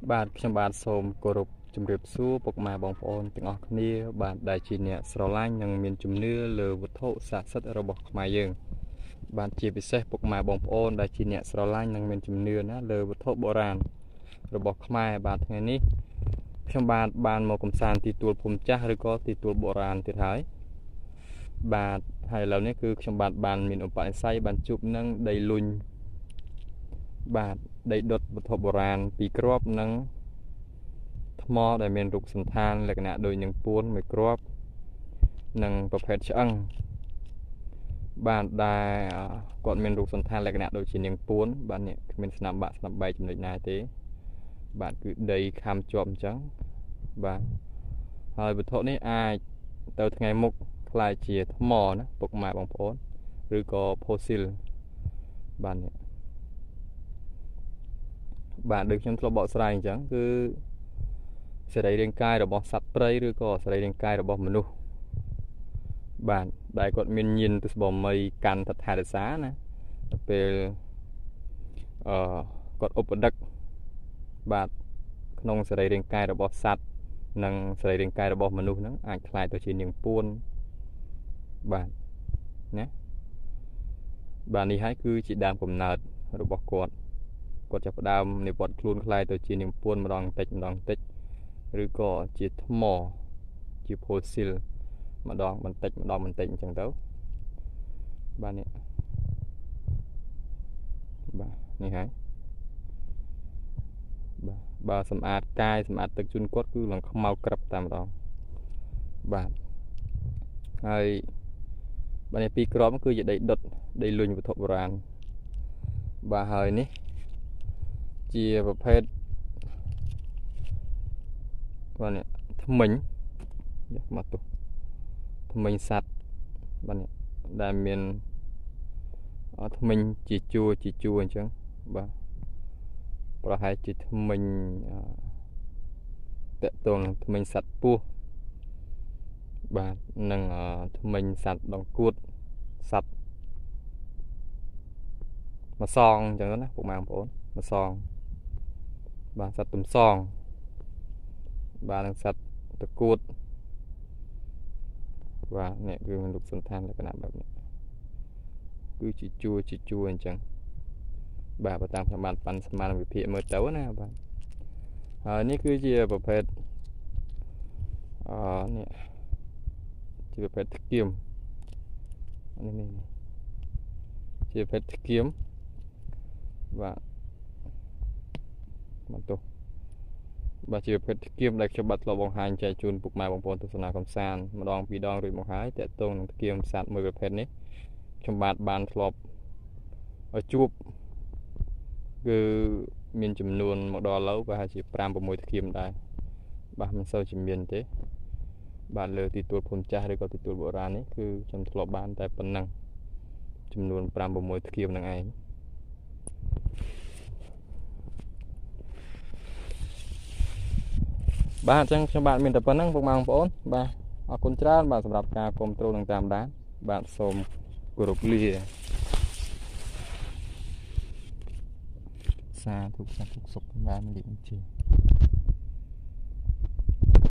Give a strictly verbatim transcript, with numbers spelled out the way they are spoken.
បាទខ្ញុំបាទសូមគោរពជម្រាបសួរពុកម៉ែបងប្អូនទាំងអស់គ្នាបាទដែលជាអ្នកស្រឡាញ់និងមានជំនឿលើវត្ថុស័ក្តិសិទ្ធិរបស់ខ្មែរយើងបាទជាពិសេសពុកម៉ែបងប្អូនដែលជាអ្នកស្រឡាញ់និងមានជំនឿណាលើវត្ថុបុរាណរបស់ខ្មែរបាទថ្ងៃនេះខ្ញុំបាទបានមកកំសាន្តទីទួលភូមិចាស់ឬក៏ទីទួលបុរាណទៀតហើយបាទហើយឥឡូវនេះគឺខ្ញុំបាទបានមានឧបនិស្ស័យបានជួបនឹងដីលុញបាទដីដុតវត្ថុបុរាណពីរគ្រាប់និងថ្មដែលមានរូបសន្តានលក្ខណៈដូចនឹងពួនមួយគ្រាប់និងប្រភេទឆ្អឹងបាទដែលគាត់មានរូបសន្តានលក្ខណៈដូចជានាងពួនបាទនេះគ្មានស្នាមបាក់ស្នាមបែកចំណុចណាទេបាទគឺដីខំជាប់អញ្ចឹងបាទហើយវត្ថុនេះអាចទៅថ្ងៃមុខខ្លាយជាថ្មណាពុកម៉ែបងប្អូនឬក៏ fossil បាទនេះបាទដូចខ្ញុំធ្លាប់បកស្រាយអញ្ចឹងគឺសរីរាង្គកាយរបស់សត្វព្រៃឬក៏សរីរាង្គកាយរបស់មនុស្សបាទដែលគាត់មានញៀនទស្សបមីកាន់ថថែរក្សាណាពេលអឺគាត់ឧបដឹកបាទក្នុងសរីរាង្គកាយរបស់សត្វនិងសរីរាង្គកាយរបស់មនុស្សហ្នឹងអាចคล้ายទៅជានាងពួនបាទណាបាទនេះហើយគឺជាដើមកំណើតរបស់គាត់គាត់ចាប់ផ្ដើមនិវត្តន៍ខ្លួនคล้ายទៅជានាងពួនម្ដងបន្តិចម្ដងបន្តិចឬក៏ជាថ្មជា fossil ម្ដងបន្តិចម្ដងបន្តិចអញ្ចឹងទៅបាទនេះបាទនេះហើយបាទបើសម្អាតកាយសម្អាតទឹកជូនគាត់គឺឡើងខ្មៅក្រឹបតែម្ដងបាទហើយបាទនេះពីរគ្រាប់គឺជាដីដុតដីលុញវត្ថុបុរាណបាទហើយនេះជាប្រភេទបាទនេះថ្មិញយកមកទុះថ្មិញសัตว์បាទនេះដែលមានថ្មិញជាជួរជាជួរអញ្ចឹងបាទប្រហែលជាថ្មិញតកតងថ្មិញសัตว์ពស់បាទនិងថ្មិញសัตว์ដង្កួតសัตว์មកសងអញ្ចឹងណាពុកម៉ែបងប្អូនមកសងបាទសត្វទំសងបាទនឹងសត្វតកួតបាទនេះគឺមានរូបសន្តានលក្ខណៈបែបនេះគឺជាជួរជាជួរអញ្ចឹងបាទបើតាមខ្ញុំបានប៉ាន់ស្មានវិភាគមើលទៅណាបាទហើយនេះគឺជាប្រភេទអឺនេះជាប្រភេទធ្គាមនេះនេះជាប្រភេទធ្គាមបាទមកទោះបាទជាប្រភេទធ្គាមដែលខ្ញុំបាទធ្លាប់បង្ហាញចែកជូនពុកម៉ែបងប្អូនទស្សនាកំសាន្តម្ដងពីរដងរួចមកហើយតកតងនឹងធ្គាមសត្វមួយប្រភេទនេះខ្ញុំបាទបានធ្លាប់ឲ្យជួបគឺមានចំនួនមកដល់ឥឡូវប្រហែលជាប្រាំប្រាំមួយធ្គាមដែរបាទមិនសូវជាមានទេបាទលើទីទួលភូមិចាស់ឬក៏ទីទួលបុរាណនេះគឺខ្ញុំធ្លាប់បានតែប៉ុណ្ណឹងចំនួនប្រាំប្រាំមួយធ្គាមនឹងឯងបាទអញ្ចឹងខ្ញុំបាទមានតែប៉ុណ្្នឹងពុកម៉ែបងប្អូនបាទអរគុណច្រើនបាទសម្រាប់ការគាំទ្រនិងតាមដានបាទសូមគោរពលាសាធុសាធុសុខបានលាជ